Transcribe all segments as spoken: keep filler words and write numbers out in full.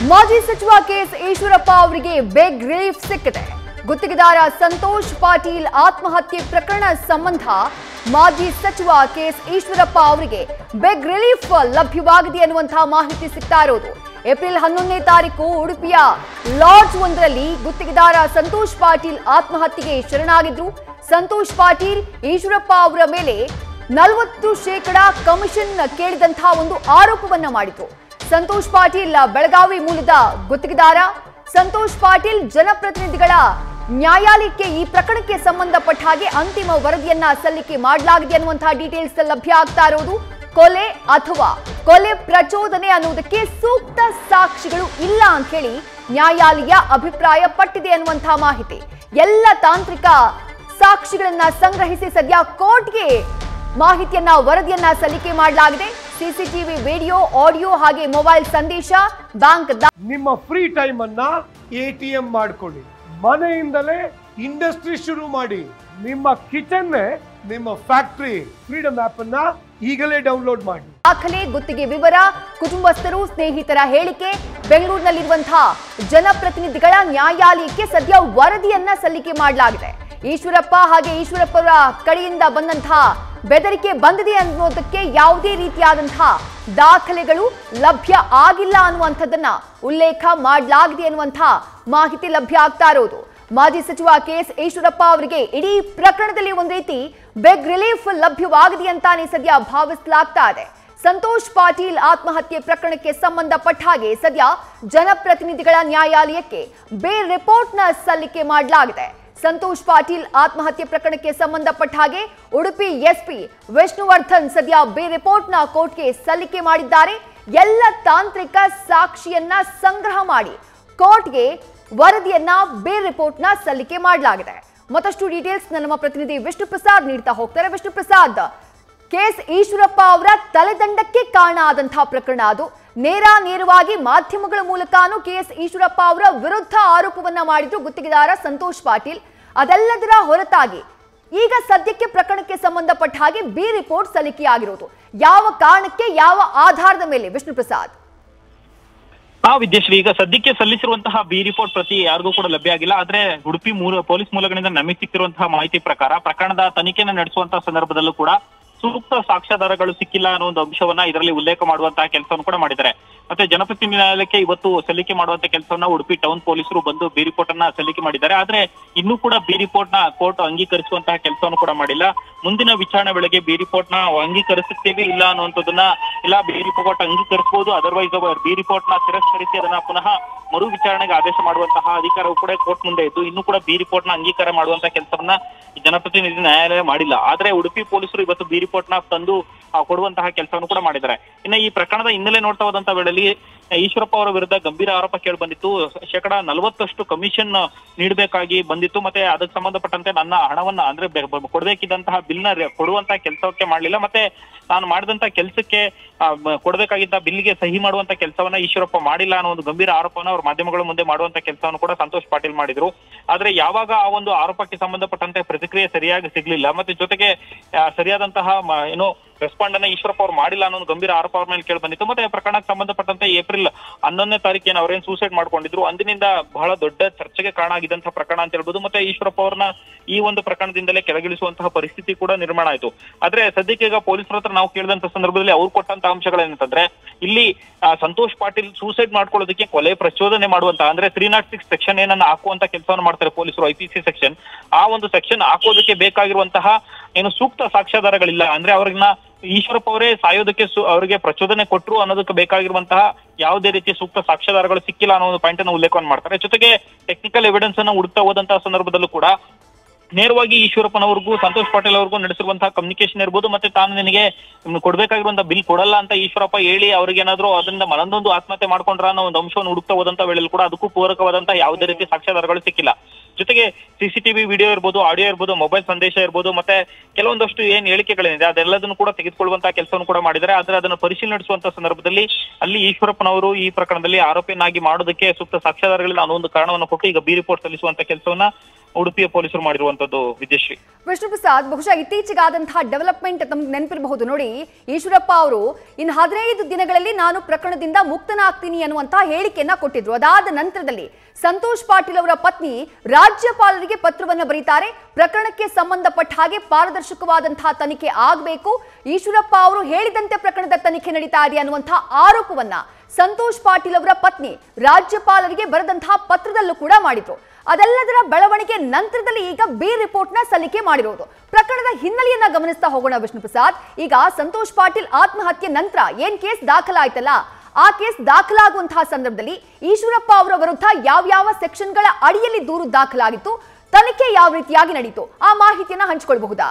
ಮಾಜಿ ಸಚಿವ ಕೆಎಸ್ ಈಶ್ವರಪ್ಪ ಅವರಿಗೆ ಬಿಗ್ ರಿಲೀಫ್ ಸಿಕ್ಕಿದೆ. ಗುತ್ತಿಗೆದಾರ ಸಂತೋಷ್ ಪಾಟೀಲ್ ಆತ್ಮಹತ್ಯೆ ಪ್ರಕರಣ ಸಂಬಂಧ ಮಾಜಿ ಸಚಿವ ಕೆಎಸ್ ಈಶ್ವರಪ್ಪ ಅವರಿಗೆ ಬಿಗ್ ರಿಲೀಫ್ ಲಭ್ಯವಾಗಿದೆ ಅನ್ನುವಂತಹ ಮಾಹಿತಿ ಸಿಗ್ತಾ ಇರೋದು. ಏಪ್ರಿಲ್ ಹನ್ನೊಂದನೇ ತಾರೀಕು ಉಡುಪಿಯ ಲಾಡ್ಜ್ ಒಂದರಲ್ಲಿ ಗುತ್ತಿಗೆದಾರ ಸಂತೋಷ್ ಪಾಟೀಲ್ ಆತ್ಮಹತ್ಯೆಗೆ ಶರಣಾಗಿದ್ರು. ಸಂತೋಷ್ ಪಾಟೀಲ್ ಈಶ್ವರಪ್ಪ ಅವರ ಮೇಲೆ ನಲವತ್ತು ಶೇಕಡ ಕಮಿಷನ್ ಕೇಳಿದಂತಹ ಒಂದು ಆರೋಪವನ್ನ ಮಾಡಿದ್ರು. ಸಂತೋಷ್ ಪಾಟೀಲ್ ಬೆಳಗಾವಿ ಮೂಲದ ಗುತ್ತಿಗೆದಾರ. ಸಂತೋಷ್ ಪಾಟೀಲ್ ಜನಪ್ರತಿನಿಧಿಗಳ ನ್ಯಾಯಾಲಯಕ್ಕೆ ಈ ಪ್ರಕರಣಕ್ಕೆ ಸಂಬಂಧಪಟ್ಟ ಹಾಗೆ ಅಂತಿಮ ವರದಿಯನ್ನ ಸಲ್ಲಿಕೆ ಮಾಡಲಾಗಿದೆ ಅನ್ನುವಂತಹ ಡೀಟೇಲ್ಸ್ ಲಭ್ಯ ಆಗ್ತಾ ಇರೋದು. ಕೊಲೆ ಅಥವಾ ಕೊಲೆ ಪ್ರಚೋದನೆ ಅನ್ನುವುದಕ್ಕೆ ಸೂಕ್ತ ಸಾಕ್ಷಿಗಳು ಇಲ್ಲ ಅಂತ ಹೇಳಿ ನ್ಯಾಯಾಲಯ ಅಭಿಪ್ರಾಯ ಪಟ್ಟಿದೆ ಅನ್ನುವಂತಹ ಮಾಹಿತಿ. ಎಲ್ಲ ತಾಂತ್ರಿಕ ಸಾಕ್ಷಿಗಳನ್ನ ಸಂಗ್ರಹಿಸಿ ಸದ್ಯ ಕೋರ್ಟ್ಗೆ ಮಾಹಿತಿಯನ್ನ ವರದಿಯನ್ನ ಸಲ್ಲಿಕೆ ಮಾಡಲಾಗಿದೆ. ಸಿಸಿಟಿವಿ ವಿಡಿಯೋ, ಆಡಿಯೋ ಹಾಗೆ ಮೊಬೈಲ್ ಸಂದೇಶ, ಬ್ಯಾಂಕ್. ನಿಮ್ಮ ಫ್ರೀ ಟೈಮ್ ಅನ್ನ ಎಟಿಎಂ ಮಾಡ್ಕೊಳ್ಳಿ. ಮನೆಯಿಂದಲೇ ಇಂಡಸ್ಟ್ರಿ ಶುರು ಮಾಡಿ. ನಿಮ್ಮ ಕಿಚನ್ ನಿಮ್ಮ ಫ್ಯಾಕ್ಟರಿ. ಫ್ರೀಡಮ್ ಆಪ್ ಅನ್ನ ಈಗಲೇ ಡೌನ್ಲೋಡ್ ಮಾಡಿ. ದಾಖಲೆ, ಗುತ್ತಿಗೆ ವಿವರ, ಕುಟುಂಬಸ್ಥರು, ಸ್ನೇಹಿತರ ಹೇಳಿಕೆ, ಬೆಂಗಳೂರಿನಲ್ಲಿರುವಂತಹ ಜನಪ್ರತಿನಿಧಿಗಳ ನ್ಯಾಯಾಲಯಕ್ಕೆ ಸದ್ಯ ವರದಿಯನ್ನ ಸಲ್ಲಿಕೆ ಮಾಡಲಾಗಿದೆ. ಈಶ್ವರಪ್ಪ ಹಾಗೆ ಈಶ್ವರಪ್ಪರ ಕಡೆಯಿಂದ ಬಂದಂತಹ ಬೆದರಿಕೆ ಬಂದಿದೆ ಅನ್ನೋದಕ್ಕೆ ಯಾವುದೇ ರೀತಿಯಾದಂತಹ ದಾಖಲೆಗಳು ಲಭ್ಯ ಆಗಿಲ್ಲ ಅನ್ನುವಂಥದ್ದನ್ನ ಉಲ್ಲೇಖ ಮಾಡಲಾಗಿದೆ ಅನ್ನುವಂತಹ ಮಾಹಿತಿ ಲಭ್ಯ ಆಗ್ತಾ ಇರೋದು. ಮಾಜಿ ಸಚಿವ ಕೆಎಸ್ ಈಶ್ವರಪ್ಪ ಅವರಿಗೆ ಇಡೀ ಪ್ರಕರಣದಲ್ಲಿ ಒಂದು ರೀತಿ ಬಿಗ್ ರಿಲೀಫ್ ಲಭ್ಯವಾಗಿದೆ ಅಂತಾನೆ ಸದ್ಯ ಭಾವಿಸಲಾಗ್ತಾ ಇದೆ. ಸಂತೋಷ್ ಪಾಟೀಲ್ ಆತ್ಮಹತ್ಯೆ ಪ್ರಕರಣಕ್ಕೆ ಸಂಬಂಧಪಟ್ಟ ಹಾಗೆ ಸದ್ಯ ಜನಪ್ರತಿನಿಧಿಗಳ ನ್ಯಾಯಾಲಯಕ್ಕೆ ಬೇಲ್ ರಿಪೋರ್ಟ್ ನ ಸಲ್ಲಿಕೆ ಮಾಡಲಾಗಿದೆ. ಸಂತೋಷ್ ಪಾಟೀಲ್ ಆತ್ಮಹತ್ಯೆ ಪ್ರಕರಣಕ್ಕೆ ಸಂಬಂಧಪಟ್ಟ ಹಾಗೆ ಉಡುಪಿ ಎಸ್ಪಿ ವಿಷ್ಣುವರ್ಧನ್ ಸದ್ಯ ಬೇ ರಿಪೋರ್ಟ್ ನ ಕೋರ್ಟ್ಗೆ ಸಲ್ಲಿಕೆ ಮಾಡಿದ್ದಾರೆ. ಎಲ್ಲ ತಾಂತ್ರಿಕ ಸಾಕ್ಷಿಯನ್ನ ಸಂಗ್ರಹ ಮಾಡಿ ಕೋರ್ಟ್ಗೆ ವರದಿಯನ್ನ ಬೇ ರಿಪೋರ್ಟ್ ನ ಸಲ್ಲಿಕೆ ಮಾಡಲಾಗಿದೆ. ಮತ್ತಷ್ಟು ಡೀಟೇಲ್ಸ್ ನಮ್ಮ ಪ್ರತಿನಿಧಿ ವಿಷ್ಣು ಪ್ರಸಾದ್ ನೀಡ್ತಾ ಹೋಗ್ತಾರೆ. ವಿಷ್ಣು ಪ್ರಸಾದ್, ಕೆಎಸ್ ಈಶ್ವರಪ್ಪ ಅವರ ತಲೆದಂಡಕ್ಕೆ ಕಾರಣ ಆದಂತಹ ಪ್ರಕರಣ ಅದು. ನೇರ ನೇರವಾಗಿ ಮಾಧ್ಯಮಗಳ ಮೂಲಕನೂ ಕೆಎಸ್ ಈಶ್ವರಪ್ಪ ಅವರ ವಿರುದ್ಧ ಆರೋಪವನ್ನ ಮಾಡಿದ್ರು ಗುತ್ತಿಗೆದಾರ ಸಂತೋಷ್ ಪಾಟೀಲ್. ಅದೆಲ್ಲದರ ಹೊರತಾಗಿ ಈಗ ಸದ್ಯಕ್ಕೆ ಪ್ರಕರಣಕ್ಕೆ ಸಂಬಂಧಪಟ್ಟ ಹಾಗೆ ಬಿ ರಿಪೋರ್ಟ್ ಸಲ್ಲಿಕೆಯಾಗಿರೋದು ಯಾವ ಕಾರಣಕ್ಕೆ, ಯಾವ ಆಧಾರದ ಮೇಲೆ ವಿಷ್ಣು ಪ್ರಸಾದ್? ಆ ವಿದ್ಯಾಶ್ರೀ, ಈಗ ಸದ್ಯಕ್ಕೆ ಸಲ್ಲಿಸಿರುವಂತಹ ಬಿ ರಿಪೋರ್ಟ್ ಪ್ರತಿ ಯಾರಿಗೂ ಕೂಡ ಲಭ್ಯ ಆಗಿಲ್ಲ. ಆದ್ರೆ ಉಡುಪಿ ಮೂಲ ಪೊಲೀಸ್ ಮೂಲಗಳಿಂದ ನಮಗೆ ಸಿಕ್ಕಿರುವಂತಹ ಮಾಹಿತಿ ಪ್ರಕಾರ ಪ್ರಕರಣದ ತನಿಖೆಯನ್ನು ನಡೆಸುವಂತಹ ಸಂದರ್ಭದಲ್ಲೂ ಕೂಡ ಸೂಕ್ತ ಸಾಕ್ಷ್ಯಾಧಾರಗಳು ಸಿಕ್ಕಿಲ್ಲ ಅನ್ನೋ ಒಂದು ಅಂಶವನ್ನ ಇದರಲ್ಲಿ ಉಲ್ಲೇಖ ಮಾಡುವಂತಹ ಕೆಲಸವನ್ನು ಕೂಡ ಮಾಡಿದ್ದಾರೆ. ಮತ್ತೆ ಜನಪ್ರತಿನಿಧಿ ನ್ಯಾಯಾಲಯಕ್ಕೆ ಇವತ್ತು ಸಲ್ಲಿಕೆ ಮಾಡುವಂತ ಕೆಲಸವನ್ನ ಉಡುಪಿ ಟೌನ್ ಪೊಲೀಸರು ಬಂದು ಬಿ ರಿಪೋರ್ಟ್ ಅನ್ನ ಸಲ್ಲಿಕೆ ಮಾಡಿದ್ದಾರೆ. ಆದ್ರೆ ಇನ್ನೂ ಕೂಡ ಬಿ ರಿಪೋರ್ಟ್ ನ ಕೋರ್ಟ್ ಅಂಗೀಕರಿಸುವಂತಹ ಕೆಲಸವನ್ನು ಕೂಡ ಮಾಡಿಲ್ಲ. ಮುಂದಿನ ವಿಚಾರಣೆ ವೇಳೆಗೆ ಬಿ ರಿಪೋರ್ಟ್ ನ ಅಂಗೀಕರಿಸುತ್ತೇವೆ ಇಲ್ಲ ಅನ್ನುವಂಥದ್ದನ್ನ ಇಲ್ಲ ಬಿ ರಿಪೋರ್ಟ್ ಅಂಗೀಕರಿಸಬಹುದು, ಅದರ್ವೈಸ್ ಬಿ ರಿಪೋರ್ಟ್ ನ ತಿರಸ್ಕರಿಸಿ ಅದನ್ನ ಪುನಃ ಮರು ವಿಚಾರಣೆಗೆ ಆದೇಶ ಮಾಡುವಂತಹ ಅಧಿಕಾರವು ಕೂಡ ಕೋರ್ಟ್ ಮುಂದೆ ಇದ್ದು ಇನ್ನೂ ಕೂಡ ಬಿ ರಿಪೋರ್ಟ್ ನ ಅಂಗೀಕಾರ ಮಾಡುವಂತಹ ಕೆಲಸವನ್ನ ಜನಪ್ರತಿನಿಧಿ ನ್ಯಾಯಾಲಯ ಮಾಡಿಲ್ಲ. ಆದ್ರೆ ಉಡುಪಿ ಪೊಲೀಸರು ಇವತ್ತು ಬಿ ರಿಪೋರ್ಟ್ ನ ತಂದು ಕೊಡುವಂತಹ ಕೆಲಸವನ್ನು ಕೂಡ ಮಾಡಿದ್ದಾರೆ. ಇನ್ನು ಈ ಪ್ರಕರಣದ ಹಿನ್ನೆಲೆ ನೋಡ್ತಾ ಹೋದಂತಹ ವೇಳೆಯಲ್ಲಿ ಈಶ್ವರಪ್ಪ ಅವರ ವಿರುದ್ಧ ಗಂಭೀರ ಆರೋಪ ಕೇಳಿ ಬಂದಿತ್ತು. ಶೇಕಡ ನಲವತ್ತಷ್ಟು ಕಮಿಷನ್ ನೀಡಬೇಕಾಗಿ ಬಂದಿತ್ತು. ಮತ್ತೆ ಅದಕ್ಕೆ ಸಂಬಂಧಪಟ್ಟಂತೆ ನನ್ನ ಹಣವನ್ನ ಅಂದ್ರೆ ಕೊಡಬೇಕಿದ್ದಂತಹ ಬಿಲ್ ನ ಕೊಡುವಂತಹ ಕೆಲಸಕ್ಕೆ ಮಾಡಲಿಲ್ಲ. ಮತ್ತೆ ನಾನು ಮಾಡಿದಂತಹ ಕೆಲಸಕ್ಕೆ ಕೊಡಬೇಕಾಗಿದ್ದ ಬಿಲ್ಗೆ ಸಹಿ ಮಾಡುವಂತ ಕೆಲಸವನ್ನ ಈಶ್ವರಪ್ಪ ಮಾಡಿಲ್ಲ ಅನ್ನೋ ಒಂದು ಗಂಭೀರ ಆರೋಪವನ್ನು ಅವ್ರ ಮಾಧ್ಯಮಗಳ ಮುಂದೆ ಮಾಡುವಂತ ಕೆಲಸವನ್ನು ಕೂಡ ಸಂತೋಷ್ ಪಾಟೀಲ್ ಮಾಡಿದ್ರು. ಆದ್ರೆ ಯಾವಾಗ ಆ ಒಂದು ಆರೋಪಕ್ಕೆ ಸಂಬಂಧಪಟ್ಟಂತೆ ಪ್ರತಿಕ್ರಿಯೆ ಸರಿಯಾಗಿ ಸಿಗ್ಲಿಲ್ಲ, ಮತ್ತೆ ಜೊತೆಗೆ ಸರಿಯಾದಂತಹ ಏನು ರೆಸ್ಪಾಂಡ್ ಅನ್ನ ಈಶ್ವರಪ್ಪ ಅವ್ರು ಮಾಡಿಲ್ಲ ಅನ್ನೋ ಗಂಭೀರ ಆರೋಪ ಅವ್ರ ಮೇಲೆ ಕೇಳಿ ಬಂದಿತ್ತು. ಮತ್ತೆ ಪ್ರಕರಣಕ್ಕೆ ಸಂಬಂಧಪಟ್ಟಂತೆ ಏಪ್ರಿಲ್ ಹನ್ನೊಂದನೇ ತಾರೀಕೇನು ಅವ್ರೇನು ಸೂಸೈಡ್ ಮಾಡ್ಕೊಂಡಿದ್ರು ಅಂದಿನಿಂದ ಬಹಳ ದೊಡ್ಡ ಚರ್ಚೆಗೆ ಕಾರಣ ಆಗಿದ್ದಂತಹ ಪ್ರಕರಣ ಅಂತ ಹೇಳ್ಬೋದು. ಮತ್ತೆ ಈಶ್ವರಪ್ಪ ಅವ್ರನ್ನ ಈ ಒಂದು ಪ್ರಕರಣದಿಂದಲೇ ಕೆಳಗಿಳಿಸುವಂತಹ ಪರಿಸ್ಥಿತಿ ಕೂಡ ನಿರ್ಮಾಣ ಆಯ್ತು. ಆದ್ರೆ ಸದ್ಯಕ್ಕೆ ಈಗ ಪೊಲೀಸರ ಹತ್ರ ನಾವು ಕೇಳಿದಂತ ಸಂದರ್ಭದಲ್ಲಿ ಅವ್ರು ಕೊಟ್ಟಂತ ಅಂಶಗಳೇನಂತಂದ್ರೆ ಇಲ್ಲಿ ಸಂತೋಷ್ ಪಾಟೀಲ್ ಸೂಸೈಡ್ ಮಾಡ್ಕೊಳ್ಳೋದಕ್ಕೆ ಕೊಲೆ ಪ್ರಚೋದನೆ ಮಾಡುವಂತ ಅಂದ್ರೆ ತ್ರೀ ನಾಟ್ ಸಿಕ್ಸ್ ಸೆಕ್ಷನ್ ಏನನ್ನ ಹಾಕುವಂತ ಕೆಲಸವನ್ನು ಮಾಡ್ತಾರೆ ಪೊಲೀಸರು, ಐ ಪಿ ಸಿ ಸೆಕ್ಷನ್. ಆ ಒಂದು ಸೆಕ್ಷನ್ ಹಾಕೋದಕ್ಕೆ ಬೇಕಾಗಿರುವಂತಹ ಏನು ಸೂಕ್ತ ಸಾಕ್ಷ್ಯಾಧಾರಗಳಿಲ್ಲ. ಅಂದ್ರೆ ಅವ್ರನ್ನ ಈಶ್ವರಪ್ಪ ಅವರೇ ಸಾಯೋದಕ್ಕೆ ಅವರಿಗೆ ಪ್ರಚೋದನೆ ಕೊಟ್ಟರು ಅನ್ನೋದಕ್ಕೆ ಬೇಕಾಗಿರುವಂತಹ ಯಾವುದೇ ರೀತಿಯ ಸೂಕ್ತ ಸಾಕ್ಷ್ಯಾಧಾರಗಳು ಸಿಕ್ಕಿಲ್ಲ ಅನ್ನೋ ಒಂದು ಪಾಯಿಂಟ್ ಅನ್ನು ಉಲ್ಲೇಖವನ್ನು ಮಾಡ್ತಾರೆ. ಜೊತೆಗೆ ಟೆಕ್ನಿಕಲ್ ಎವಿಡೆನ್ಸ್ ಅನ್ನ ಹುಡುಕ್ತಾ ಹೋದಂತಹ ಸಂದರ್ಭದಲ್ಲೂ ಕೂಡ ನೇರವಾಗಿ ಈಶ್ವರಪ್ಪನವ್ರಿಗೂ ಸಂತೋಷ್ ಪಾಟೀಲ್ ಅವ್ರಿಗೂ ನಡೆಸಿರುವಂತಹ ಕಮ್ಯುನಿಕೇಶನ್ ಇರ್ಬೋದು, ಮತ್ತೆ ತಾನು ನಿನಗೆ ಕೊಡ್ಬೇಕಾಗಿರುವಂತಹ ಬಿಲ್ ಕೊಡಲ್ಲ ಅಂತ ಈಶ್ವರಪ್ಪ ಹೇಳಿ ಅವ್ರಿಗೆ ಏನಾದ್ರು ಅದರಿಂದ ಮನದೊಂದು ಆತ್ಮಹತ್ಯೆ ಮಾಡ್ಕೊಂಡ್ರ ಅನ್ನೋ ಒಂದು ಅಂಶವನ್ನು ಹುಡುಕ್ತಾ ಹೋದಂತ ವೇಳೆಯಲ್ಲಿ ಕೂಡ ಅದಕ್ಕೂ ಪೂರಕವಾದಂತಹ ಯಾವುದೇ ರೀತಿ ಸಾಕ್ಷ್ಯಾಧಾರಗಳು ಸಿಕ್ಕಿಲ್ಲ. ಜೊತೆಗೆ ಸಿಸಿಟಿವಿ ವಿಡಿಯೋ ಇರ್ಬೋದು, ಆಡಿಯೋ ಇರ್ಬೋದು, ಮೊಬೈಲ್ ಸಂದೇಶ ಇರ್ಬೋದು, ಮತ್ತೆ ಕೆಲವೊಂದಷ್ಟು ಏನ್ ಹೇಳಿಕೆಗಳೇನಿದೆ ಅದೆಲ್ಲದನ್ನು ಕೂಡ ತೆಗೆದುಕೊಳ್ಳುವಂತಹ ಕೆಲಸವನ್ನು ಕೂಡ ಮಾಡಿದ್ದಾರೆ. ಆದ್ರೆ ಅದನ್ನು ಪರಿಶೀಲನೆ ನಡೆಸುವಂತಹ ಸಂದರ್ಭದಲ್ಲಿ ಅಲ್ಲಿ ಈಶ್ವರಪ್ಪನವರು ಈ ಪ್ರಕರಣದಲ್ಲಿ ಆರೋಪಿಯನ್ನಾಗಿ ಮಾಡೋದಕ್ಕೆ ಸೂಕ್ತ ಸಾಕ್ಷ್ಯಾಧಾರಗಳಿಂದ ಅನ್ನೋ ಒಂದು ಕಾರಣವನ್ನು ಕೊಟ್ಟು ಈಗ ಬಿ ರಿಪೋರ್ಟ್ ಸಲ್ಲಿಸುವಂತ ಕೆಲಸವನ್ನ ಉಡುಪಿಯ ಪೊಲೀಸರು ಮಾಡಿರುವಂತದ್ದು. ವಿದ್ಯಶ್ರೀ, ವಿಷ್ಣು ಪ್ರಸಾದ್, ಬಹುಶಃ ಇತ್ತೀಚೆಗಾದಂತಹ ಡೆವಲಪ್ಮೆಂಟ್ ತಮ್ಗೆ ನೆನಪಿರಬಹುದು ನೋಡಿ. ಈಶ್ವರಪ್ಪ ಅವರು ಇನ್ನು ಹದಿನೈದು ದಿನಗಳಲ್ಲಿ ನಾನು ಪ್ರಕರಣದಿಂದ ಮುಕ್ತನಾಗ್ತೀನಿ ಅನ್ನುವಂತಹ ಹೇಳಿಕೆಯನ್ನ ಕೊಟ್ಟಿದ್ರು. ಅದಾದ ನಂತರದಲ್ಲಿ ಸಂತೋಷ್ ಪಾಟೀಲ್ ಅವರ ಪತ್ನಿ ರಾಜ್ಯಪಾಲರಿಗೆ ಪತ್ರವನ್ನು ಬರೀತಾರೆ. ಪ್ರಕರಣಕ್ಕೆ ಸಂಬಂಧಪಟ್ಟ ಹಾಗೆ ಪಾರದರ್ಶಕವಾದಂತಹ ತನಿಖೆ ಆಗಬೇಕು, ಈಶ್ವರಪ್ಪ ಅವರು ಹೇಳಿದಂತೆ ಪ್ರಕರಣದ ತನಿಖೆ ನಡೀತಾ ಇದೆ ಅನ್ನುವಂತಹ ಆರೋಪವನ್ನ ಸಂತೋಷ್ ಪಾಟೀಲ್ ಅವರ ಪತ್ನಿ ರಾಜ್ಯಪಾಲರಿಗೆ ಬರೆದಂತಹ ಪತ್ರದಲ್ಲೂ ಕೂಡ ಮಾಡಿದ್ರು. ಅದೆಲ್ಲದರ ಬೆಳವಣಿಗೆ ನಂತರದಲ್ಲಿ ಈಗ ಬಿ ರಿಪೋರ್ಟ್ ನ ಸಲ್ಲಿಕೆ ಮಾಡಿರೋದು. ಪ್ರಕರಣದ ಹಿನ್ನೆಲೆಯನ್ನ ಗಮನಿಸ್ತಾ ಹೋಗೋಣ ವಿಷ್ಣು ಪ್ರಸಾದ್. ಈಗ ಸಂತೋಷ್ ಪಾಟೀಲ್ ಆತ್ಮಹತ್ಯೆ ನಂತರ ಏನ್ ಕೇಸ್ ದಾಖಲಾಯ್ತಲ್ಲ, ಆ ಕೇಸ್ ದಾಖಲಾಗುವಂತಹ ಸಂದರ್ಭದಲ್ಲಿ ಈಶ್ವರಪ್ಪ ಅವರ ವಿರುದ್ಧ ಯಾವ್ಯಾವ ಸೆಕ್ಷನ್ಗಳ ಅಡಿಯಲ್ಲಿ ದೂರು ದಾಖಲಾಗಿತ್ತು, ತನಿಖೆ ಯಾವ ರೀತಿಯಾಗಿ ನಡೀತು, ಆ ಮಾಹಿತಿಯನ್ನ ಹಂಚಿಕೊಳ್ಬಹುದಾ?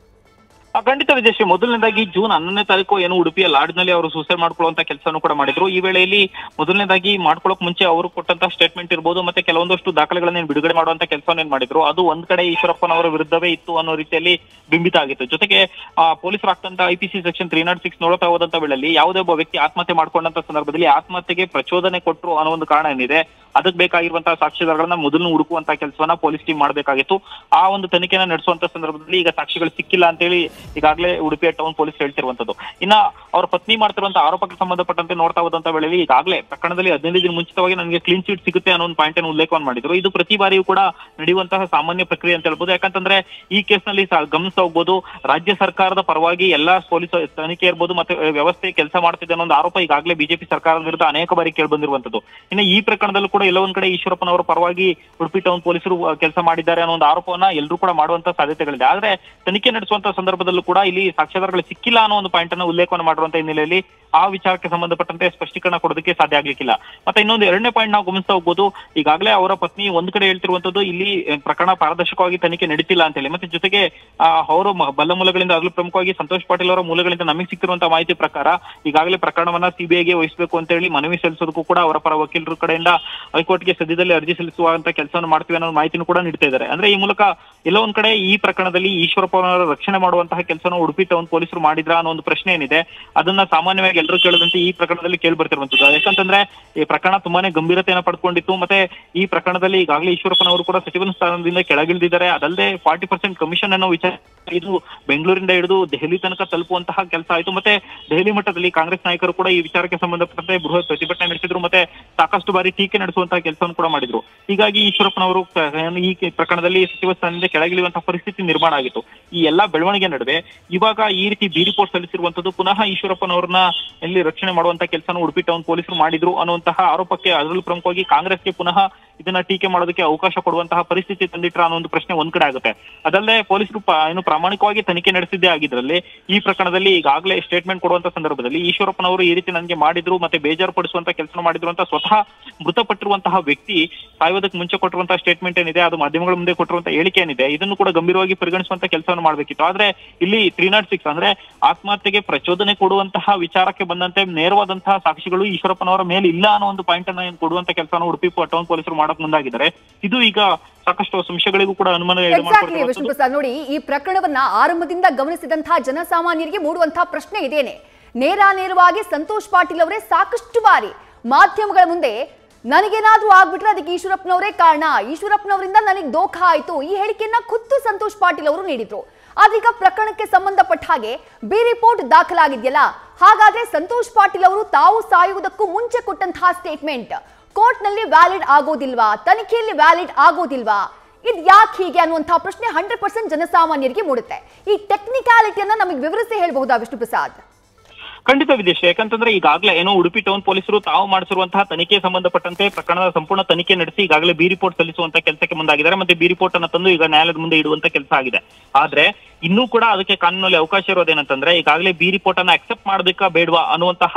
ಖಂಡಿತ ವಿಜಯಶ್ರೀ, ಮೊದಲನೇದಾಗಿ ಜೂನ್ ಹನ್ನೊಂದನೇ ತಾರೀಕು ಏನು ಉಡುಪಿಯ ಲಾಡ್ಜ್ ನಲ್ಲಿ ಅವರು ಸೂಸೈಡ್ ಮಾಡ್ಕೊಳ್ಳುವಂತ ಕೆಲಸವನ್ನು ಕೂಡ ಮಾಡಿದ್ರು. ಈ ವೇಳೆಯಲ್ಲಿ ಮೊದಲನೇದಾಗಿ ಮಾಡ್ಕೊಳ್ಳೋಕ್ ಮುಂಚೆ ಅವರು ಕೊಟ್ಟಂತ ಸ್ಟೇಟ್ಮೆಂಟ್ ಇರ್ಬೋದು, ಮತ್ತೆ ಕೆಲವೊಂದಷ್ಟು ದಾಖಲೆಗಳನ್ನ ಬಿಡುಗಡೆ ಮಾಡುವಂತ ಕೆಲಸವನ್ನು ಏನ್ ಮಾಡಿದ್ರು, ಅದು ಒಂದ್ ಕಡೆ ಈಶ್ವರಪ್ಪನವರ ವಿರುದ್ಧವೇ ಇತ್ತು ಅನ್ನೋ ರೀತಿಯಲ್ಲಿ ಬಿಂಬಿತ ಆಗಿತ್ತು. ಜೊತೆಗೆ ಪೊಲೀಸರು ಆಗ್ತಂತ IPC section three not six ನೋಡ್ತಾ ಹೋದಂತ ವೇಳೆಯಲ್ಲಿ ಯಾವುದೇ ಒಬ್ಬ ವ್ಯಕ್ತಿ ಆತ್ಮಹತ್ಯೆ ಮಾಡ್ಕೊಂಡಂತ ಸಂದರ್ಭದಲ್ಲಿ ಆತ್ಮಹತ್ಯೆಗೆ ಪ್ರಚೋದನೆ ಕೊಟ್ಟರು ಅನ್ನೋ ಒಂದು ಕಾರಣ ಏನಿದೆ, ಅದಕ್ಕೆ ಬೇಕಾಗಿರುವಂತಹ ಸಾಕ್ಷ್ಯಾಧಾರಗಳನ್ನ ಮೊದಲು ಹುಡುಕುವಂತ ಕೆಲಸವನ್ನ ಪೊಲೀಸ್ ಟೀಮ್ ಮಾಡಬೇಕಾಗಿತ್ತು. ಆ ಒಂದು ತನಿಖೆನ ನಡೆಸುವಂತ ಸಂದರ್ಭದಲ್ಲಿ ಈಗ ಸಾಕ್ಷಿಗಳು ಸಿಕ್ಕಿಲ್ಲ ಅಂತ ಹೇಳಿ ಈಗಾಗಲೇ ಉಡುಪಿಯ ಟೌನ್ ಪೊಲೀಸ್ ಹೇಳ್ತಿರುವಂತದ್ದು. ಇನ್ನ ಅವರ ಪತ್ನಿ ಮಾಡ್ತಿರುವಂತಹ ಆರೋಪಕ್ಕೆ ಸಂಬಂಧಪಟ್ಟಂತೆ ನೋಡ್ತಾ ಹೋದಂತ ವೇಳೆಯಲ್ಲಿ ಈಗಾಗಲೇ ಪ್ರಕರಣದಲ್ಲಿ ಹದಿನೈದು ದಿನ ಮುಂಚಿತವಾಗಿ ನನಗೆ ಕ್ಲೀನ್ ಚೀಟ್ ಸಿಗುತ್ತೆ ಅನ್ನೋ ಒಂದು ಪಾಯಿಂಟ್ ಅನ್ನು ಉಲ್ಲೇಖವನ್ನು ಮಾಡಿದ್ರು. ಇದು ಪ್ರತಿ ಬಾರಿಯೂ ಕೂಡ ನಡೆಯುವಂತಹ ಸಾಮಾನ್ಯ ಪ್ರಕ್ರಿಯೆ ಅಂತ ಹೇಳ್ಬೋದು. ಯಾಕಂತಂದ್ರೆ ಈ ಕೇಸ್ ನಲ್ಲಿ ಗಮನಿಸ್ತಾ ಹೋಗ್ಬೋದು, ರಾಜ್ಯ ಸರ್ಕಾರದ ಪರವಾಗಿ ಎಲ್ಲಾ ಪೊಲೀಸ್ ತನಿಖೆ ಇರ್ಬೋದು ಮತ್ತೆ ವ್ಯವಸ್ಥೆ ಕೆಲಸ ಮಾಡ್ತಿದೆ ಅನ್ನೋ ಒಂದು ಆರೋಪ ಈಗಾಗಲೇ ಬಿಜೆಪಿ ಸರ್ಕಾರದ ವಿರುದ್ಧ ಅನೇಕ ಬಾರಿ ಕೇಳಿ ಬಂದಿರುವಂತದ್ದು. ಇನ್ನು ಈ ಪ್ರಕರಣದಲ್ಲೂ ಕೂಡ ಎಲ್ಲ ಒಂದ್ ಕಡೆ ಈಶ್ವರಪ್ಪನವರ ಪರವಾಗಿ ಉಡುಪಿ ಟೌನ್ ಪೊಲೀಸರು ಕೆಲಸ ಮಾಡಿದ್ದಾರೆ ಅನ್ನೋ ಒಂದು ಆರೋಪವನ್ನ ಎಲ್ಲರೂ ಕೂಡ ಮಾಡುವಂತ ಸಾಧ್ಯತೆಗಳಿದೆ. ಆದ್ರೆ ತನಿಖೆ ನಡೆಸುವಂತ ಸಂದರ್ಭದಲ್ಲೂ ಕೂಡ ಇಲ್ಲಿ ಸಾಕ್ಷ್ಯಾಧಾರಗಳು ಸಿಕ್ಕಿಲ್ಲ ಅನ್ನೋ ಒಂದು ಪಾಯಿಂಟ್ ಅನ್ನು ಉಲ್ಲೇಖವನ್ನು ಮಾಡುವಂತ ಹಿನ್ನೆಲೆಯಲ್ಲಿ ಆ ವಿಚಾರಕ್ಕೆ ಸಂಬಂಧಪಟ್ಟಂತೆ ಸ್ಪಷ್ಟೀಕರಣ ಕೊಡೋದಕ್ಕೆ ಸಾಧ್ಯ ಆಗ್ಲಿಕ್ಕಿಲ್ಲ. ಮತ್ತೆ ಇನ್ನೊಂದು ಎರಡನೇ ಪಾಯಿಂಟ್ ನಾವು ಗಮನಿಸ್ತಾ ಹೋಗ್ಬೋದು, ಈಗಾಗಲೇ ಅವರ ಪತ್ನಿ ಒಂದ್ ಕಡೆ ಹೇಳ್ತಿರುವಂತದ್ದು ಇಲ್ಲಿ ಪ್ರಕರಣ ಪಾರದರ್ಶಕವಾಗಿ ತನಿಖೆ ನಡೀತಿಲ್ಲ ಅಂತ ಹೇಳಿ, ಮತ್ತೆ ಜೊತೆಗೆ ಅವರು ಬಲ್ಲ ಮೂಲಗಳಿಂದ ಅದರಲ್ಲೂ ಪ್ರಮುಖವಾಗಿ ಸಂತೋಷ್ ಪಾಟೀಲ್ ಅವರ ಮೂಲಗಳಿಂದ ನಮಗೆ ಸಿಕ್ಕಿರುವಂತಹ ಮಾಹಿತಿ ಪ್ರಕಾರ ಈಗಾಗಲೇ ಪ್ರಕರಣವನ್ನ ಸಿಬಿಐಗೆ ವಹಿಸಬೇಕು ಅಂತ ಹೇಳಿ ಮನವಿ ಸಲ್ಲಿಸೋದಕ್ಕೂ ಕೂಡ ಅವರ ಪರ ವಕೀಲರ ಕಡೆಯಿಂದ ಹೈಕೋರ್ಟ್ಗೆ ಸದ್ಯದಲ್ಲಿ ಅರ್ಜಿ ಸಲ್ಲಿಸುವಂತ ಕೆಲಸವನ್ನು ಮಾಡ್ತೀವಿ ಅನ್ನೋ ಮಾಹಿತಿನೂ ಕೂಡ ನೀಡ್ತಾ ಇದ್ದಾರೆ. ಅಂದ್ರೆ ಈ ಮೂಲಕ ಎಲ್ಲ ಒಂದ್ ಕಡೆ ಈ ಪ್ರಕರಣದಲ್ಲಿ ಈಶ್ವರಪ್ಪ ಅವರ ರಕ್ಷಣೆ ಮಾಡುವಂತಹ ಕೆಲಸವನ್ನು ಉಡುಪಿ ಟೌನ್ ಪೊಲೀಸರು ಮಾಡಿದ್ರ ಅನ್ನೋ ಒಂದು ಪ್ರಶ್ನೆ ಏನಿದೆ, ಅದನ್ನ ಸಾಮಾನ್ಯವಾಗಿ ಎಲ್ಲರೂ ಕೇಳದಂತೆ ಈ ಪ್ರಕರಣದಲ್ಲಿ ಕೇಳಿ ಬರ್ತಿರುವಂತದ್ದು. ಯಾಕಂತಂದ್ರೆ ಈ ಪ್ರಕರಣ ತುಂಬಾನೇ ಗಂಭೀರತೆಯನ್ನು ಪಡ್ಕೊಂಡಿತ್ತು. ಮತ್ತೆ ಈ ಪ್ರಕರಣದಲ್ಲಿ ಈಗಾಗಲೇ ಈಶ್ವರಪ್ಪನವರು ಕೂಡ ಸಚಿವನ ಸ್ಥಾನದಿಂದ ಕೆಳಗಿಳಿದಿದ್ದಾರೆ. ಅದಲ್ಲದೆ ಫಾರ್ಟಿ ಪರ್ಸೆಂಟ್ ಕಮಿಷನ್ ಅನ್ನೋ ವಿಚಾರ ಇದು ಬೆಂಗಳೂರಿಂದ ಹಿಡಿದು ದೆಹಲಿ ತನಕ ತಲುಪುವಂತಹ ಕೆಲಸ ಆಯಿತು. ಮತ್ತೆ ದೆಹಲಿ ಮಟ್ಟದಲ್ಲಿ ಕಾಂಗ್ರೆಸ್ ನಾಯಕರು ಕೂಡ ಈ ವಿಚಾರಕ್ಕೆ ಸಂಬಂಧಪಟ್ಟಂತೆ ಬೃಹತ್ ಪ್ರತಿಭಟನೆ ನಡೆಸಿದ್ರು, ಮತ್ತೆ ಸಾಕಷ್ಟು ಬಾರಿ ಟೀಕೆ ನಡೆಸುವಂತಹ ಕೆಲಸವನ್ನು ಕೂಡ ಮಾಡಿದ್ರು. ಹೀಗಾಗಿ ಈಶ್ವರಪ್ಪನವರು ಈ ಪ್ರಕರಣದಲ್ಲಿ ಸಚಿವ ಸ್ಥಾನದಿಂದ ಕೆಳಗಿಳಿಯುವಂತಹ ಪರಿಸ್ಥಿತಿ ನಿರ್ಮಾಣ ಆಗಿತ್ತು. ಈ ಎಲ್ಲಾ ಬೆಳವಣಿಗೆ ನಡುವೆ ಇವಾಗ ಈ ರೀತಿ ಬಿ ರಿಪೋರ್ಟ್ ಸಲ್ಲಿಸಿರುವಂತದ್ದು ಪುನಃ ಈಶ್ವರಪ್ಪನವ್ರನ್ನ ಎಲ್ಲಿ ರಕ್ಷಣೆ ಮಾಡುವಂತಹ ಕೆಲಸನ ಉಡುಪಿ ಟೌನ್ ಪೊಲೀಸರು ಮಾಡಿದ್ರು ಅನ್ನುವಂತಹ ಆರೋಪಕ್ಕೆ, ಅದರಲ್ಲೂ ಪ್ರಮುಖವಾಗಿ ಕಾಂಗ್ರೆಸ್ಗೆ ಪುನಃ ಇದನ್ನ ಟೀಕೆ ಮಾಡೋದಕ್ಕೆ ಅವಕಾಶ ಕೊಡುವಂತಹ ಪರಿಸ್ಥಿತಿ ತಂದಿಟ್ರ ಅನ್ನೋ ಒಂದು ಪ್ರಶ್ನೆ ಒಂದ್ ಕಡೆ ಆಗುತ್ತೆ. ಅದಲ್ಲದೆ ಪೊಲೀಸರು ಏನು ಪ್ರಾಮಾಣಿಕವಾಗಿ ತನಿಖೆ ನಡೆಸಿದ್ದೇ ಆಗಿದ್ರಲ್ಲಿ ಈ ಪ್ರಕರಣದಲ್ಲಿ ಈಗಾಗಲೇ ಸ್ಟೇಟ್ಮೆಂಟ್ ಕೊಡುವಂತ ಸಂದರ್ಭದಲ್ಲಿ ಈಶ್ವರಪ್ಪನವರು ಈ ರೀತಿ ನನಗೆ ಮಾಡಿದ್ರು ಮತ್ತೆ ಬೇಜಾರು ಪಡಿಸುವಂತ ಕೆಲಸ ಮಾಡಿದ್ರು ಅಂತ ಸ್ವತಃ ಮೃತಪಟ್ಟಿರುವಂತಹ ವ್ಯಕ್ತಿ ಸಾಯೋದಕ್ಕೆ ಮುಂಚೆ ಕೊಟ್ಟಿರುವಂತಹ ಸ್ಟೇಟ್ಮೆಂಟ್ ಏನಿದೆ, ಅದು ಮಾಧ್ಯಮಗಳ ಮುಂದೆ ಕೊಟ್ಟಿರುವಂತಹ ಹೇಳಿಕೆ ಏನಿದೆ, ಇದನ್ನು ಕೂಡ ಗಂಭೀರವಾಗಿ ಪರಿಗಣಿಸುವಂತ ಕೆಲಸವನ್ನು ಮಾಡಬೇಕಿತ್ತು. ಆದ್ರೆ ಇಲ್ಲಿ ತ್ರೀ ನಾಟ್ ಸಿಕ್ಸ್ ಅಂದ್ರೆ ಆತ್ಮಹತ್ಯೆಗೆ ಪ್ರಚೋದನೆ ಕೊಡುವಂತಹ ವಿಚಾರಕ್ಕೆ ಬಂದಂತೆ ನೇರವಾದಂತಹ ಸಾಕ್ಷಿಗಳು ಈಶ್ವರಪ್ಪನವರ ಮೇಲೆ ಇಲ್ಲ ಅನ್ನೋ ಒಂದು ಪಾಯಿಂಟ್ ಅನ್ನ ಕೊಡುವಂತ ಕೆಲಸವನ್ನು ಉಡುಪಿ ಟೌನ್ ಪೊಲೀಸರು ಮಾಡಕ್ ಮುಂದಾಗಿದ್ದಾರೆ. ಇದು ಈಗ ಸಾಕಷ್ಟು ಸಂಶಯಗಳಿಗೂ ಕೂಡ ಅನುಮಾನ ವಿಷ್ಣು ಪ್ರಸಾದ್ ನೋಡಿ, ಈ ಪ್ರಕರಣವನ್ನ ಆರಂಭದಿಂದ ಗಮನಿಸಿದಂತಹ ಜನಸಾಮಾನ್ಯರಿಗೆ ಮೂಡುವಂತಹ ಪ್ರಶ್ನೆ ಇದೇನೆ. ನೇರ ನೇರವಾಗಿ ಸಂತೋಷ್ ಪಾಟೀಲ್ ಅವರೇ ಸಾಕಷ್ಟು ಬಾರಿ ಮಾಧ್ಯಮಗಳ ಮುಂದೆ ನನಗೇನಾದ್ರೂ ಆಗ್ಬಿಟ್ರೆ ಅದಕ್ಕೆ ಈಶ್ವರಪ್ಪನವರೇ ಕಾರಣ, ಈಶ್ವರಪ್ಪನವರಿಂದ ನನಗೆ ದೋಖ ಆಯ್ತು, ಈ ಹೇಳಿಕೆಯನ್ನ ಖುದ್ದು ಸಂತೋಷ್ ಪಾಟೀಲ್ ಅವರು ನೀಡಿದ್ರು. ಆದ್ರೀಗ ಪ್ರಕರಣಕ್ಕೆ ಸಂಬಂಧಪಟ್ಟ ಹಾಗೆ ಬಿ ರಿಪೋರ್ಟ್ ದಾಖಲಾಗಿದೆಯಲ್ಲ, ಹಾಗಾದ್ರೆ ಸಂತೋಷ್ ಪಾಟೀಲ್ ಅವರು ತಾವು ಸಾಯುವುದಕ್ಕೂ ಮುಂಚೆ ಕೊಟ್ಟಂತಹ ಸ್ಟೇಟ್ಮೆಂಟ್ ಕೋರ್ಟ್ ನಲ್ಲಿ ವ್ಯಾಲಿಡ್ ಆಗೋದಿಲ್ವಾ, ತನಿಖೆಯಲ್ಲಿ ವ್ಯಾಲಿಡ್ ಆಗೋದಿಲ್ವಾ, ಇದು ಯಾಕೆ ಹೀಗೆ ಅನ್ನುವಂತಹ ಪ್ರಶ್ನೆ ಹಂಡ್ರೆಡ್ ಪರ್ಸೆಂಟ್ ಜನಸಾಮಾನ್ಯರಿಗೆ ಮೂಡುತ್ತೆ. ಈ ಟೆಕ್ನಿಕಾಲಿಟಿಯನ್ನ ನಮಗೆ ವಿವರಿಸಿ ಹೇಳಬಹುದಾ ವಿಷ್ಣು ಪ್ರಸಾದ್? ಖಂಡಿತ ವಿದೇಶ, ಯಾಕಂತಂದ್ರೆ ಈಗಾಗಲೇ ಏನೋ ಉಡುಪಿ ಟೌನ್ ಪೊಲೀಸರು ತಾವು ಮಾಡಿಸಿರುವಂತಹ ತನಿಖೆ ಸಂಬಂಧಪಟ್ಟಂತೆ ಪ್ರಕರಣದ ಸಂಪೂರ್ಣ ತನಿಖೆ ನಡೆಸಿ ಈಗಾಗಲೇ ಬಿ ರಿಪೋರ್ಟ್ ಸಲ್ಲಿಸುವಂತ ಕೆಲಸಕ್ಕೆ ಮುಂದಾಗಿದ್ದಾರೆ. ಮತ್ತೆ ಬಿ ರಿಪೋರ್ಟ್ ಅನ್ನು ತಂದು ಈಗ ನ್ಯಾಯಾಲಯದ ಮುಂದೆ ಇಡುವಂತ ಕೆಲಸ ಆಗಿದೆ. ಆದ್ರೆ ಇನ್ನೂ ಕೂಡ ಅದಕ್ಕೆ ಕಾನೂನಲ್ಲಿ ಅವಕಾಶ ಇರೋದೇನಂತಂದ್ರೆ ಈಗಾಗಲೇ ಬಿ ರಿಪೋರ್ಟ್ ಅನ್ನ ಅಕ್ಸೆಪ್ಟ್ ಮಾಡೋದಕ್ಕ ಬೇಡವಾ ಅನ್ನುವಂತಹ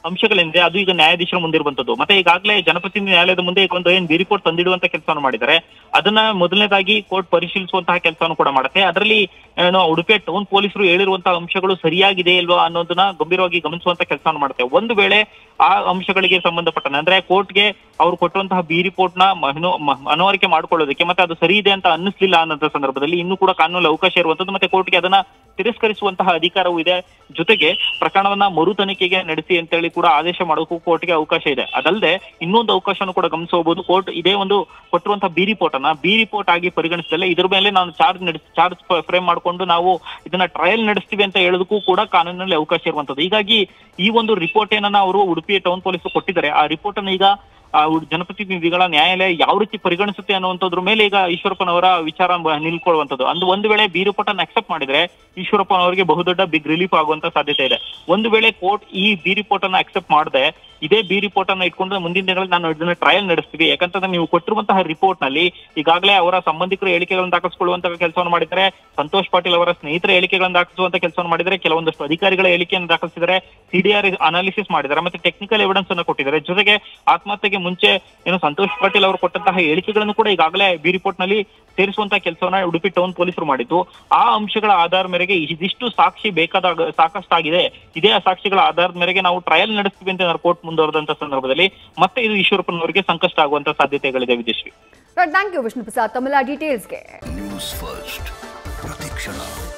ಅಂಶಗಳೇನಿದೆ ಅದು ಈಗ ನ್ಯಾಯಾಧೀಶರ ಮುಂದೆ ಇರುವಂತದ್ದು. ಮತ್ತೆ ಈಗಾಗಲೇ ಜನಪ್ರತಿನಿಧಿ ನ್ಯಾಯಾಲಯದ ಮುಂದೆ ಈಗ ಒಂದು ಏನ್ ಬಿ ರಿಪೋರ್ಟ್ ತಂದಿಡುವಂತ ಕೆಲಸವನ್ನು ಮಾಡಿದ್ದಾರೆ. ಅದನ್ನ ಮೊದಲನೇದಾಗಿ ಕೋರ್ಟ್ ಪರಿಶೀಲಿಸುವಂತಹ ಕೆಲಸವನ್ನು ಕೂಡ ಮಾಡುತ್ತೆ. ಅದರಲ್ಲಿ ಏನು ಉಡುಪಿ ಟೌನ್ ಪೊಲೀಸರು ಹೇಳಿರುವಂತಹ ಅಂಶಗಳು ಸರಿಯಾಗಿದೆ ಇಲ್ವಾ ಅನ್ನೋದನ್ನ ಗಂಭೀರವಾಗಿ ಗಮನಿಸುವಂತ ಕೆಲಸವನ್ನು ಮಾಡುತ್ತೆ. ಒಂದು ವೇಳೆ ಆ ಅಂಶಗಳಿಗೆ ಸಂಬಂಧಪಟ್ಟಂತೆ ಅಂದ್ರೆ ಕೋರ್ಟ್ಗೆ ಅವ್ರು ಕೊಟ್ಟಂತಹ ಬಿ ರಿಪೋರ್ಟ್ ನ ಮನವರಿಕೆ ಮಾಡ್ಕೊಳ್ಳೋದಕ್ಕೆ ಮತ್ತೆ ಅದು ಸರಿ ಇದೆ ಅಂತ ಅನ್ನಿಸ್ಲಿಲ್ಲ ಅನ್ನೋ ಸಂದರ್ಭದಲ್ಲಿ ಇನ್ನೂ ಕೂಡ ಕಾನೂನಲ್ಲಿ ಅವಕಾಶ ಇರುವಂತದ್ದು ಮತ್ತೆ ಕೋರ್ಟ್ಗೆ ಅದನ್ನ ತಿರಸ್ಕರಿಸುವಂತಹ ಅಧಿಕಾರವೂ ಇದೆ. ಜೊತೆಗೆ ಪ್ರಕರಣವನ್ನ ಮರು ತನಿಖೆಗೆ ನಡೆಸಿ ಅಂತೇಳಿ ಕೂಡ ಆದೇಶ ಮಾಡೋಕ್ಕೂ ಕೋರ್ಟ್ಗೆ ಅವಕಾಶ ಇದೆ. ಅದಲ್ಲದೆ ಇನ್ನೊಂದು ಅವಕಾಶನೂ ಕೂಡ ಗಮನಿಸಬಹುದು. ಕೋರ್ಟ್ ಇದೇ ಒಂದು ಕೊಟ್ಟಿರುವಂತಹ ಬಿ ರಿಪೋರ್ಟ್ ಅನ್ನ ಬಿ ರಿಪೋರ್ಟ್ ಆಗಿ ಪರಿಗಣಿಸಿದಲ್ಲ ಇದ್ರ ಮೇಲೆ ನಾನು ಚಾರ್ಜ್ ನಡೆಸಿ ಚಾರ್ಜ್ ಫ್ರೇಮ್ ಮಾಡ್ಕೊಂಡು ನಾವು ಇದನ್ನ ಟ್ರಯಲ್ ನಡೆಸ್ತೀವಿ ಅಂತ ಹೇಳೋದಕ್ಕೂ ಕೂಡ ಕಾನೂನಿನಲ್ಲಿ ಅವಕಾಶ ಇರುವಂತದ್ದು. ಹೀಗಾಗಿ ಈ ಒಂದು ರಿಪೋರ್ಟ್ ಏನನ್ನ ಅವರು ಉಡುಪಿ ಟೌನ್ ಪೊಲೀಸರು ಕೊಟ್ಟಿದ್ದಾರೆ, ಆ ರಿಪೋರ್ಟ್ ಅನ್ನ ಈಗ ಜನಪ್ರತಿನಿಧಿಗಳ ನ್ಯಾಯಾಲಯ ಯಾವ ರೀತಿ ಪರಿಗಣಿಸುತ್ತೆ ಅನ್ನುವಂಥದ್ರ ಮೇಲೆ ಈಗ ಈಶ್ವರಪ್ಪನವರ ವಿಚಾರ ನಿಲ್ಕೊಳ್ಳುವಂಥದ್ದು. ಅಂದು ಒಂದು ವೇಳೆ ಬಿ ರಿಪೋರ್ಟ್ ಅನ್ನು ಅಕ್ಸೆಪ್ಟ್ ಮಾಡಿದ್ರೆ ಈಶ್ವರಪ್ಪನವರಿಗೆ ಬಹುದೊಡ್ಡ ಬಿಗ್ ರಿಲೀಫ್ ಆಗುವಂತ ಸಾಧ್ಯತೆ ಇದೆ. ಒಂದು ವೇಳೆ ಕೋರ್ಟ್ ಈ ಬಿ ರಿಪೋರ್ಟ್ ಅನ್ನ ಅಕ್ಸೆಪ್ಟ್ ಮಾಡದೆ ಇದೇ ಬಿ ರಿಪೋರ್ಟ್ ಅನ್ನ ಇಟ್ಕೊಂಡು ಮುಂದಿನ ದಿನಗಳಲ್ಲಿ ನಾನು ಇದನ್ನ ಟ್ರಯಲ್ ನಡೆಸ್ತೀವಿ, ಯಾಕಂತಂದ್ರೆ ನೀವು ಕೊಟ್ಟಿರುವಂತಹ ರಿಪೋರ್ಟ್ ನಲ್ಲಿ ಈಗಾಗಲೇ ಅವರ ಸಂಬಂಧಿಕರು ಹೇಳಿಕೆಗಳನ್ನು ದಾಖಲಿಸಿಕೊಳ್ಳುವಂತಹ ಕೆಲಸವನ್ನು ಮಾಡಿದರೆ, ಸಂತೋಷ್ ಪಾಟೀಲ್ ಅವರ ಸ್ನೇಹಿತರ ಹೇಳಿಕೆಗಳನ್ನು ದಾಖಲಿಸುವಂತ ಕೆಲಸವನ್ನು ಮಾಡಿದರೆ, ಕೆಲವೊಂದಷ್ಟು ಅಧಿಕಾರಿಗಳ ಹೇಳಿಕೆಯನ್ನು ದಾಖಲಿಸಿದರೆ, ಸಿಡಿಆರ್ ಅನಾಲಿಸಿಸ್ ಮಾಡಿದ್ದಾರೆ, ಮತ್ತೆ ಟೆಕ್ನಿಕಲ್ ಎವಿಡೆನ್ಸ್ ಅನ್ನು ಕೊಟ್ಟಿದ್ದಾರೆ. ಜೊತೆಗೆ ಆತ್ಮಹತ್ಯೆಗೆ ಮುಂಚೆ ಏನು ಸಂತೋಷ್ ಪಾಟೀಲ್ ಅವರು ಕೊಟ್ಟಂತಹ ಹೇಳಿಕೆಗಳನ್ನು ಕೂಡ ಈಗಾಗಲೇ ಬಿ ರಿಪೋರ್ಟ್ ನಲ್ಲಿ ಸೇರಿಸುವಂತಹ ಕೆಲಸವನ್ನ ಉಡುಪಿ ಟೌನ್ ಪೊಲೀಸರು ಮಾಡಿದ್ದು. ಆ ಅಂಶಗಳ ಆಧಾರದ ಮೇರೆಗೆ ಇದಿಷ್ಟು ಸಾಕ್ಷಿ ಬೇಕಾದಾಗ ಸಾಕಷ್ಟಾಗಿದೆ, ಇದೇ ಆ ಸಾಕ್ಷಿಗಳ ಆಧಾರದ ಮೇರೆಗೆ ನಾವು ಟ್ರಯಲ್ ನಡೆಸ್ತೀವಿ ಅಂತ ಕೋರ್ಟ್ ಮುಂದುವರೆದಂತ ಸಂದರ್ಭದಲ್ಲಿ ಮತ್ತೆ ಇದು ಈಶ್ವರಪ್ಪನವರಿಗೆ ಸಂಕಷ್ಟ ಆಗುವಂತ ಸಾಧ್ಯತೆಗಳಿದೆ. ವಿಜಯಶ್ರೀ, ಥ್ಯಾಂಕ್ ಯು ವಿಷ್ಣು ಪ್ರಸಾದ್ ತಮ್ಮೆಲ್ಲ ಡೀಟೇಲ್ಸ್ಗೆ. ನ್ಯೂಸ್ ಫಸ್ಟ್ ಪ್ರತಿಕ್ಷಣ.